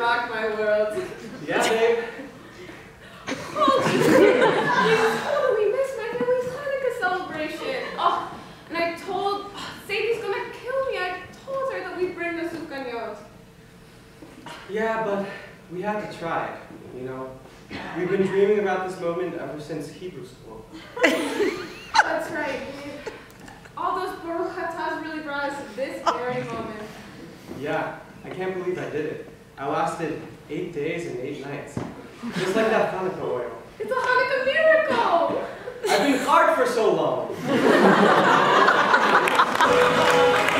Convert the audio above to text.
rocked my world. Yeah, babe. Oh, you totally missed my family's Hanukkah celebration. Oh, and I told Sadie's gonna kill me. I told her that we'd bring the sufganiyot. Yeah, but we had to try it, you know. We've been dreaming about this moment ever since Hebrew school. That's right. All those Baruch Atahs really brought us to this very moment. Yeah, I can't believe I did it. I lasted 8 days and 8 nights. Just like that Hanukkah oil. It's a Hanukkah miracle! I've been hard for so long.